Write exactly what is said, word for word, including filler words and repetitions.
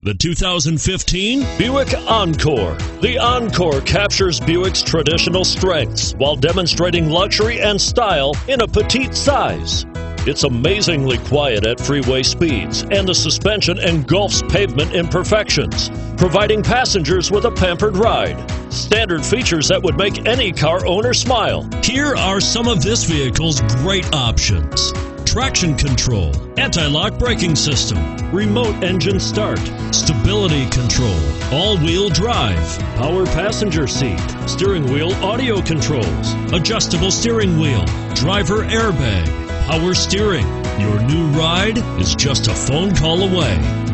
The two thousand fifteen Buick Encore. The Encore captures Buick's traditional strengths while demonstrating luxury and style in a petite size. It's amazingly quiet at freeway speeds, and the suspension engulfs pavement imperfections, providing passengers with a pampered ride. Standard features that would make any car owner smile. Here are some of this vehicle's great options: traction control, anti-lock braking system, remote engine start, stability control, all-wheel drive, power passenger seat, steering wheel audio controls, adjustable steering wheel, driver airbag, power steering. Your new ride is just a phone call away.